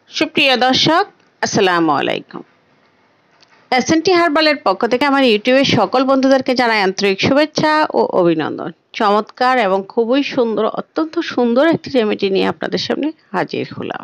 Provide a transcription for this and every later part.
সুপ্রিয় দর্শক, আসসালামু আলাইকুম। এসএনটি হার্বালের পক্ষ থেকে আমার ইউটিউবের সকল বন্ধুদেরকে জানাই আন্তরিক শুভেচ্ছা ও অভিনন্দন। চমৎকার এবং খুবই সুন্দর, অত্যন্ত সুন্দর একটি রেমেডি নিয়ে আপনাদের সামনে হাজির হলাম।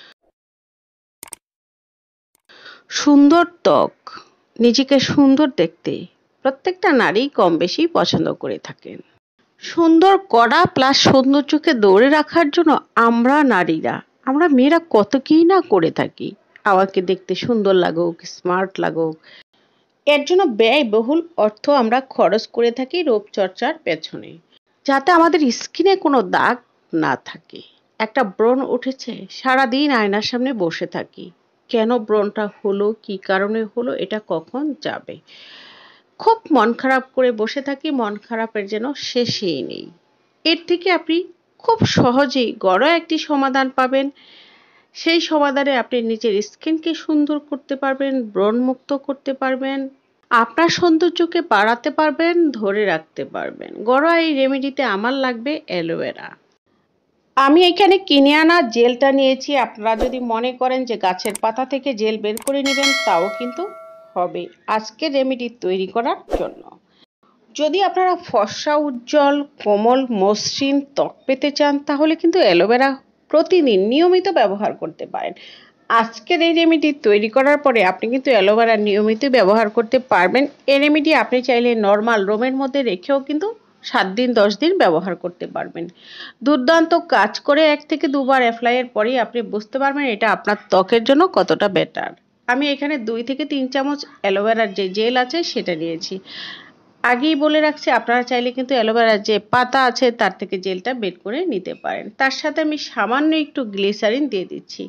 সুন্দর ত্বক, নিজেকে সুন্দর দেখতে প্রত্যেকটা নারী কম বেশি পছন্দ করে থাকেন। সুন্দর কড়া প্লাস সৌন্দর্যকে ধরে রাখার জন্য আমরা মেয়েরা কত কি না করে থাকি। আমাকে দেখতে সুন্দর লাগুক, স্মার্ট লাগুক, এর জন্য ব্যয়বহুল অর্থ আমরা খরচ করে থাকি রূপচর্চার পেছনে, যাতে আমাদের স্কিনে কোনো দাগ না থাকে। একটা ব্রণ উঠেছে, সারাদিন আয়নার সামনে বসে থাকি, কেন ব্রণটা হলো, কি কারণে হলো, এটা কখন যাবে, খুব মন খারাপ করে বসে থাকি। মন খারাপের যেন শেষই নেই। এর থেকে আপনি খুব সহজেই ঘরোয়া একটি সমাধান পাবেন। সেই সমাধানে আপনি নিজের স্কিনকে সুন্দর করতে পারবেন, ব্রণমুক্ত করতে পারবেন, আপনার সৌন্দর্যকে বাড়াতে পারবেন, ধরে রাখতে পারবেন। ঘরোয়া এই রেমেডিতে আমার লাগবে অ্যালোভেরা। আমি এখানে কিনে আনা জেলটা নিয়েছি। আপনারা যদি মনে করেন যে গাছের পাতা থেকে জেল বের করে নেবেন, তাও কিন্তু হবে আজকে রেমেডি তৈরি করার জন্য। যদি আপনারা ফর্সা, উজ্জ্বল, কোমল, মসৃণ ত্বক পেতে চান, তাহলে কিন্তু অ্যালোভেরা প্রতিদিন নিয়মিত ব্যবহার করতে পারেন। আজকের এই রেমেডি তৈরি করার পরে আপনি কিন্তু অ্যালোভেরা নিয়মিত ব্যবহার করতে পারবেন। এই রেমেডি আপনি চাইলে নর্মাল রুমের মধ্যে রেখেও কিন্তু 7 দিন 10 দিন ব্যবহার করতে পারবেন। দুর্দান্ত কাজ করে 1 থেকে 2 বার অ্যাপ্লাইয়ের পরেই আপনি বুঝতে পারবেন এটা আপনার ত্বকের জন্য কতটা বেটার। আমি এখানে 2 থেকে 3 চামচ অ্যালোভেরার যে জেল আছে সেটা নিয়েছি। আগেই বলে রাখছি, আপনারা চাইলে কিন্তু অ্যালোভেরার যে পাতা আছে তার থেকে জেলটা বের করে নিতে পারেন। তার সাথে আমি সামান্য একটু গ্লিসারিন দিয়ে দিচ্ছি।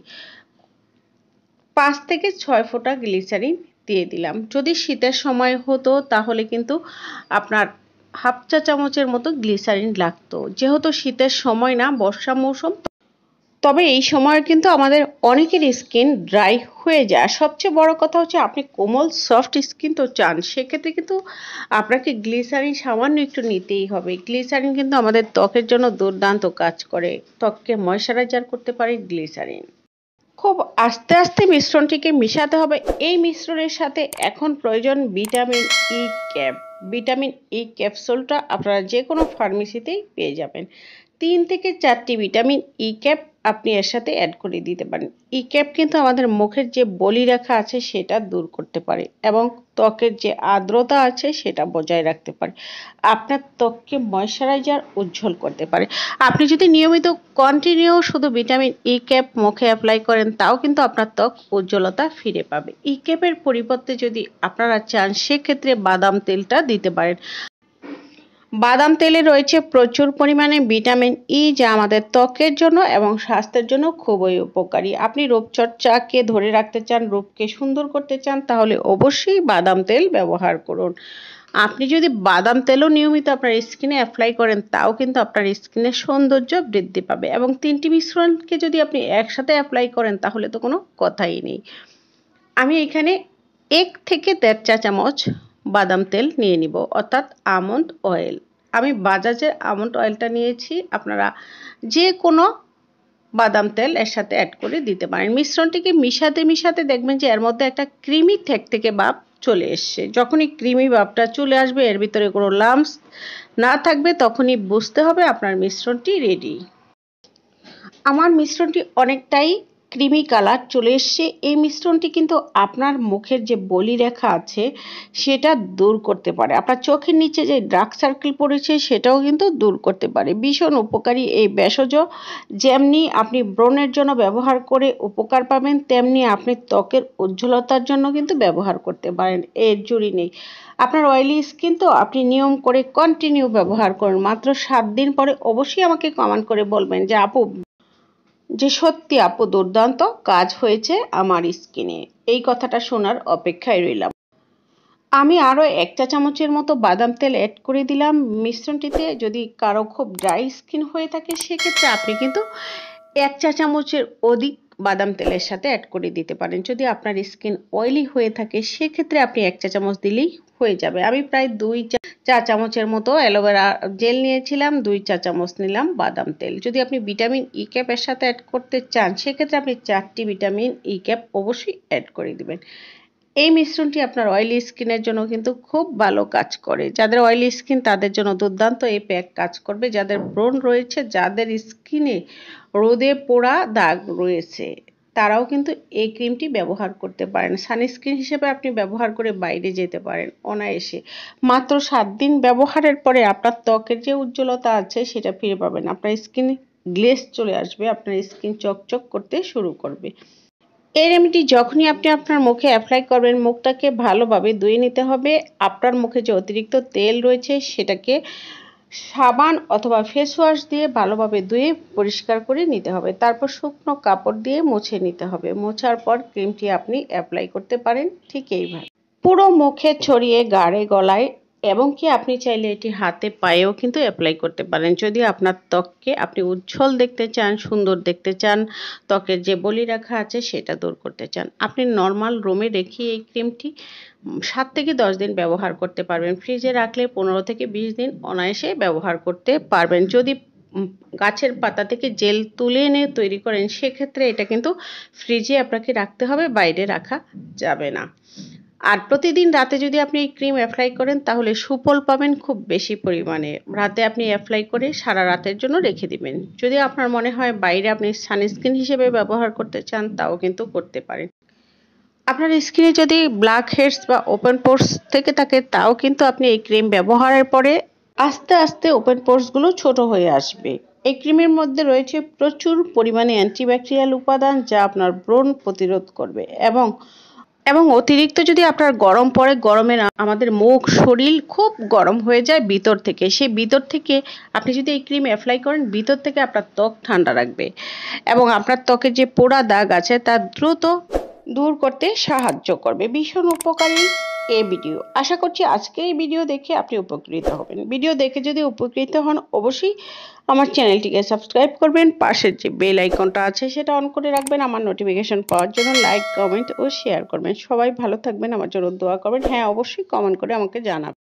5 থেকে 6 ফোঁটা গ্লিসারিন দিয়ে দিলাম। যদি শীতের সময় হতো তাহলে কিন্তু আপনার হাফ চা চামচের মতো গ্লিসারিন লাগতো। যেহেতু শীতের সময় না, বর্ষা মৌসুম, তবে এই সময় কিন্তু আমাদের অনেকের স্কিন ড্রাই হয়ে যায়। সবচেয়ে বড় কথা হচ্ছে আপনি কোমল সফট স্কিন তো চান, সেক্ষেত্রে কিন্তু আপনাকে গ্লিসারিন সামান্য একটু নিতেই হবে। গ্লিসারিন কিন্তু আমাদের ত্বকের জন্য দুর্দান্ত কাজ করে, ত্বককে ময়শ্চারাইজার করতে পারে গ্লিসারিন। খুব আস্তে আস্তে মিশ্রণটিকে মিশাতে হবে। এই মিশ্রণের সাথে এখন প্রয়োজন vitamin E cap. Vitamin E ক্যাপসুলটা আপনারা যে কোনো ফার্মেসিতেই পেয়ে যাবেন। 3 থেকে 4টি ভিটামিন ই ক্যাপ আপনি এর সাথে অ্যাড করে দিতে পারেন। ই ক্যাপ কিন্তু আমাদের মুখের যে বলিরেখা আছে সেটা দূর করতে পারে এবং ত্বকের যে আর্দ্রতা আছে সেটা বজায় রাখতে পারে। আপনার ত্বককে ময়শ্চারাইজার, উজ্জ্বল করতে পারে। আপনি যদি নিয়মিত কন্টিনিউ শুধু ভিটামিন ই ক্যাপ মুখে অ্যাপ্লাই করেন, তাও কিন্তু আপনার ত্বক উজ্জ্বলতা ফিরে পাবে। ই ক্যাপের পরিবর্তে যদি আপনারা চান, সেক্ষেত্রে বাদাম তেলটা দিতে পারেন। বাদাম তেলে রয়েছে প্রচুর পরিমাণে ভিটামিন ই, যা আমাদের ত্বকের জন্য এবং স্বাস্থ্যের জন্য খুবই উপকারী। আপনি রূপচর্চাকে ধরে রাখতে চান, রূপকে সুন্দর করতে চান, তাহলে অবশ্যই বাদাম তেল ব্যবহার করুন। আপনি যদি বাদাম তেলও নিয়মিত আপনার স্কিনে অ্যাপ্লাই করেন, তাও কিন্তু আপনার স্কিনের সৌন্দর্য বৃদ্ধি পাবে। এবং 3টি মিশ্রণকে যদি আপনি একসাথে অ্যাপ্লাই করেন, তাহলে তো কোনো কথাই নেই। আমি এখানে 1 থেকে 1.5 চা চামচ বাদাম তেল নিয়ে নিব, অর্থাৎ আমন্ড অয়েল। আমি বাজাজের আমন্ড অয়েলটা নিয়েছি। আপনারা যে কোনো বাদাম তেল এর সাথে অ্যাড করে দিতে পারেন। মিশ্রণটিকে মিশাতে মিশাতে দেখবেন যে এর মধ্যে একটা ক্রিমি থেকে ভাব চলে এসছে। যখনই ক্রিমি ভাবটা চলে আসবে, এর ভিতরে কোনো লাম্পস না থাকবে, তখনই বুঝতে হবে আপনার মিশ্রণটি রেডি। আমার মিশ্রণটি অনেকটাই ক্রিমি কালার চলে এসছে। এই মিশ্রণটি কিন্তু আপনার মুখের যে বলিরেখা আছে সেটা দূর করতে পারে। আপনার চোখের নিচে যে ডার্ক সার্কেল পড়েছে সেটাও কিন্তু দূর করতে পারে। ভীষণ উপকারী এই ভেষজ, যেমনি আপনি ব্রণের জন্য ব্যবহার করে উপকার পাবেন, তেমনি আপনি ত্বকের উজ্জ্বলতার জন্য কিন্তু ব্যবহার করতে পারেন। এর জুড়ি নেই। আপনার অয়েলি স্কিন তো আপনি নিয়ম করে কন্টিনিউ ব্যবহার করুন। মাত্র 7 দিন পরে অবশ্যই আমাকে কমেন্ট করে বলবেন যে সত্যি আপু, দুর্দান্ত কাজ হয়েছে আমার স্কিনে। এই কথাটা শোনার অপেক্ষায় রইলাম। আমি আরও 1 চা চামচের মতো বাদাম তেল অ্যাড করে দিলাম মিশ্রণটিতে। যদি কারো খুব ড্রাই স্কিন হয়ে থাকে, সেক্ষেত্রে আপনি কিন্তু 1 চা চামচের অধিক বাদাম তেলের সাথে অ্যাড করে দিতে পারেন। যদি আপনার স্কিন অয়েলি হয়ে থাকে, সেক্ষেত্রে আপনি 1 চা চামচ দিলেই হয়ে যাবে। আমি প্রায় 2 চা চামচের মতো অ্যালোভেরা জেল নিয়েছিলাম, 2 চা চামচ নিলাম বাদাম তেল। যদি আপনি ভিটামিন ই ক্যাপ এর সাথে অ্যাড করতে চান সেক্ষেত্রে আপনি 4টি ভিটামিন ই ক্যাপ অবশ্যই অ্যাড করে দিবেন। এই মিশ্রণটি আপনার অয়েলি স্কিনের জন্য কিন্তু খুব ভালো কাজ করে। যাদের অয়েলি স্কিন তাদের জন্য দুর্দান্ত এই প্যাক কাজ করবে। যাদের ব্রণ রয়েছে, যাদের স্কিনে রোদে পোড়া দাগ রয়েছে, তারাও কিন্তু এই ক্রিমটি ব্যবহার করতে পারেন। সানস্ক্রিন হিসেবে আপনি ব্যবহার করে বাইরে যেতে পারেন অনায়াসে। মাত্র 7 দিন ব্যবহারের পরে আপনার ত্বকের যে উজ্জ্বলতা আছে সেটা ফিরে পাবেন। আপনার স্কিনে গ্লেজ চলে আসবে, আপনার স্কিন চকচক করতে শুরু করবে। এই রেমেডি যখনই আপনি আপনার মুখে অ্যাপ্লাই করবেন, মুখটাকে ভালোভাবে ধুয়ে নিতে হবে। আপনার মুখে যে অতিরিক্ত তেল রয়েছে সেটাকে সাবান অথবা ফেস ওয়াশ দিয়ে ভালোভাবে ধুয়ে পরিষ্কার করে নিতে হবে। তারপর শুকনো কাপড় দিয়ে মুছে নিতে হবে। মোছার পর ক্রিমটি আপনি অ্যাপ্লাই করতে পারেন ঠিক এইভাবে। পুরো মুখে ছড়িয়ে গাড়ে গলায়, এবং কি আপনি চাইলে এটি হাতে পায়েও কিন্তু অ্যাপ্লাই করতে পারেন। যদি আপনার ত্বককে আপনি উজ্জ্বল দেখতে চান, সুন্দর দেখতে চান, ত্বকের যে বলিরেখা আছে সেটা দূর করতে চান, আপনি নর্মাল রুমে রেখে এই ক্রিমটি 7 থেকে 10 দিন ব্যবহার করতে পারবেন। ফ্রিজে রাখলে 15 থেকে 20 দিন অনায়াসে ব্যবহার করতে পারবেন। যদি গাছের পাতা থেকে জেল তুলে এনে তৈরি করেন সেক্ষেত্রে এটা কিন্তু ফ্রিজে আপনাকে রাখতে হবে, বাইরে রাখা যাবে না। আর প্রতিদিন রাতে যদি আপনি এই ক্রিম অ্যাপ্লাই করেন তাহলে সুফল পাবেন খুব বেশি পরিমাণে। রাতে আপনি অ্যাপ্লাই করে সারা রাতের জন্য রেখে দিবেন। যদি আপনার মনে হয় বাইরে আপনি সানস্ক্রিন হিসেবে ব্যবহার করতে চান তাও কিন্তু করতে পারেন। আপনার স্কিনে যদি ব্ল্যাক হেডস বা ওপেন পোরস থেকে থাকে তাও কিন্তু আপনি এই ক্রিম ব্যবহারের পরে আস্তে আস্তে ওপেন পোরসগুলো ছোট হয়ে আসবে। এই ক্রিমের মধ্যে রয়েছে প্রচুর পরিমাণে অ্যান্টিব্যাকটেরিয়াল উপাদান যা আপনার ব্রণ প্রতিরোধ করবে। এবং অতিরিক্ত যদি আপনার গরম পড়ে, গরমে আমাদের মুখ শরীর খুব গরম হয়ে যায় ভিতর থেকে, সেই ভিতর থেকে আপনি যদি এই ক্রিম অ্যাপ্লাই করেন ভিতর থেকে আপনার ত্বক ঠান্ডা রাখবে এবং আপনার ত্বকের যে পোড়া দাগ আছে তা দ্রুত দূর করতে সাহায্য করবে। ভীষণ উপকারী এই ভিডিও। আশা করছি আজকে এই ভিডিও দেখে আপনি উপকৃত হবেন। ভিডিও দেখে যদি উপকৃত হন অবশ্যই আমার চ্যানেলটিকে সাবস্ক্রাইব করবেন। পাশের যে বেল আইকনটা আছে সেটা অন করে রাখবেন আমার নোটিফিকেশন পাওয়ার জন্য। লাইক, কমেন্ট ও শেয়ার করবেন। সবাই ভালো থাকবেন, আমার জন্য দোয়া করবেন। হ্যাঁ, অবশ্যই কমেন্ট করে আমাকে জানাবেন।